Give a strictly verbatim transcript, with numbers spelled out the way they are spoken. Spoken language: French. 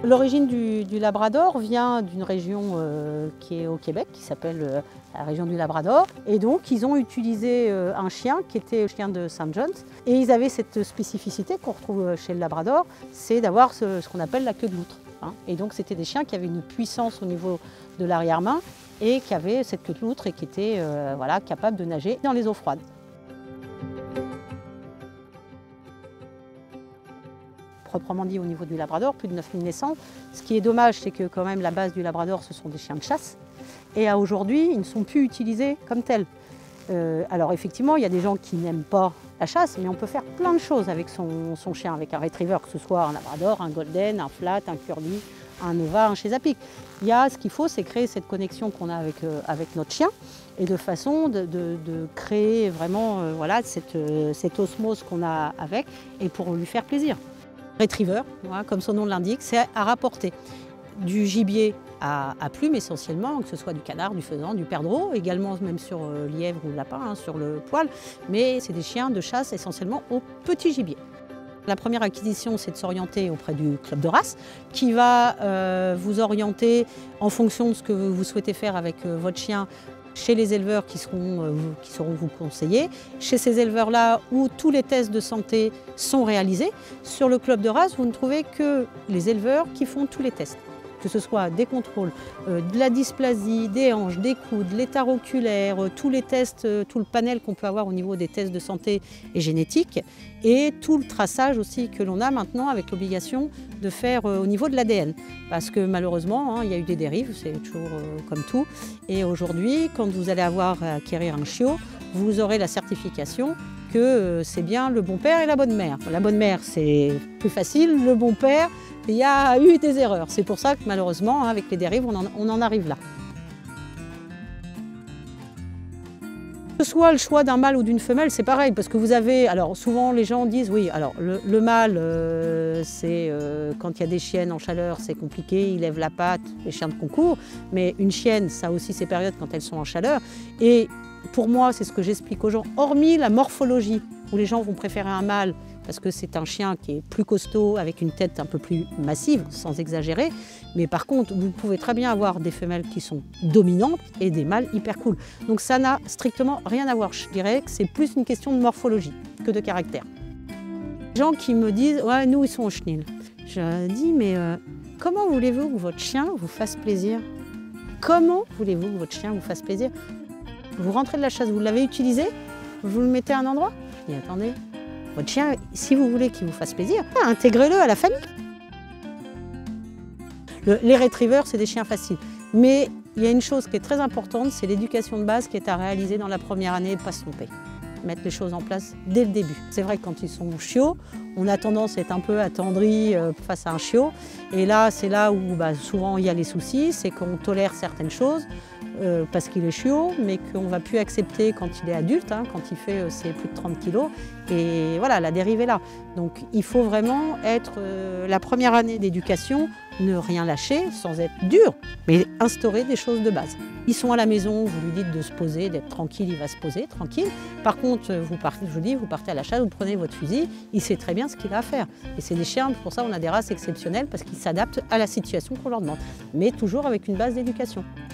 L'origine du, du Labrador vient d'une région euh, qui est au Québec, qui s'appelle euh, la région du Labrador. Et donc, ils ont utilisé euh, un chien qui était le chien de Saint John's. Et ils avaient cette spécificité qu'on retrouve chez le Labrador, c'est d'avoir ce, ce qu'on appelle la queue de loutre. Hein. Et donc, c'était des chiens qui avaient une puissance au niveau de l'arrière-main et qui avaient cette queue de loutre et qui étaient euh, voilà, capables de nager dans les eaux froides. Proprement dit au niveau du Labrador, plus de neuf mille naissances. Ce qui est dommage, c'est que quand même la base du Labrador, ce sont des chiens de chasse. Et à aujourd'hui, ils ne sont plus utilisés comme tels. Euh, alors effectivement, il y a des gens qui n'aiment pas la chasse, mais on peut faire plein de choses avec son, son chien, avec un retriever, que ce soit un Labrador, un Golden, un Flat, un Curly, un Nova, un Chesapeake. Il y a, ce qu'il faut, c'est créer cette connexion qu'on a avec, euh, avec notre chien, et de façon de, de, de créer vraiment euh, voilà, cette, euh, cette osmose qu'on a avec, et pour lui faire plaisir. Retriever, voilà, comme son nom l'indique, c'est à rapporter du gibier à, à plumes essentiellement, que ce soit du canard, du faisan, du perdreau, également même sur euh, lièvre ou lapin, hein, sur le poil, mais c'est des chiens de chasse essentiellement au petit gibier. La première acquisition, c'est de s'orienter auprès du club de race, qui va euh, vous orienter en fonction de ce que vous souhaitez faire avec euh, votre chien, chez les éleveurs qui seront, euh, qui seront vous conseiller, chez ces éleveurs-là où tous les tests de santé sont réalisés. Sur le club de race, vous ne trouvez que les éleveurs qui font tous les tests, que ce soit des contrôles, euh, de la dysplasie, des hanches, des coudes, l'état oculaire, euh, tous les tests, euh, tout le panel qu'on peut avoir au niveau des tests de santé et génétique, et tout le traçage aussi que l'on a maintenant avec l'obligation de faire euh, au niveau de l'A D N. Parce que malheureusement, hein, il y a eu des dérives, c'est toujours euh, comme tout. Et aujourd'hui, quand vous allez avoir à acquérir un chiot, vous aurez la certification que euh, c'est bien le bon père et la bonne mère. La bonne mère, c'est plus facile, le bon père, il y a eu des erreurs. C'est pour ça que malheureusement, hein, avec les dérives, on en, on en arrive là. Que ce soit le choix d'un mâle ou d'une femelle, c'est pareil, parce que vous avez, alors souvent les gens disent oui, alors le, le mâle, euh, c'est euh, quand il y a des chiennes en chaleur, c'est compliqué, il lève la patte, les chiens de concours, mais une chienne, ça a aussi ses périodes quand elles sont en chaleur, et pour moi, c'est ce que j'explique aux gens, hormis la morphologie, où les gens vont préférer un mâle, parce que c'est un chien qui est plus costaud, avec une tête un peu plus massive, sans exagérer. Mais par contre, vous pouvez très bien avoir des femelles qui sont dominantes et des mâles hyper cool. Donc ça n'a strictement rien à voir. Je dirais que c'est plus une question de morphologie que de caractère. Les gens qui me disent « ouais, nous, ils sont au chenil ». Je dis « mais euh, comment voulez-vous que votre chien vous fasse plaisir? Comment voulez-vous que votre chien vous fasse plaisir? Vous rentrez de la chasse, vous l'avez utilisé, vous le mettez à un endroit? Je dis « attendez, votre chien, si vous voulez qu'il vous fasse plaisir, intégrez-le à la famille. » Le, les retrievers, c'est des chiens faciles. Mais il y a une chose qui est très importante, c'est l'éducation de base qui est à réaliser dans la première année et pas se tromper. Mettre les choses en place dès le début. C'est vrai que quand ils sont chiots, on a tendance à être un peu attendri face à un chiot. Et là, c'est là où bah, souvent il y a les soucis, c'est qu'on tolère certaines choses euh, parce qu'il est chiot, mais qu'on ne va plus accepter quand il est adulte, hein, quand il fait euh, ses plus de trente kilos. Et voilà, la dérive est là. Donc il faut vraiment être euh, la première année d'éducation, ne rien lâcher sans être dur, mais instaurer des choses de base. Ils sont à la maison, vous lui dites de se poser, d'être tranquille, il va se poser, tranquille. Par contre, vous partez, je vous dis, vous partez à la chasse, vous prenez votre fusil, il sait très bien ce qu'il a à faire. Et c'est des chiens, pour ça on a des races exceptionnelles, parce qu'ils s'adaptent à la situation qu'on leur demande, mais toujours avec une base d'éducation.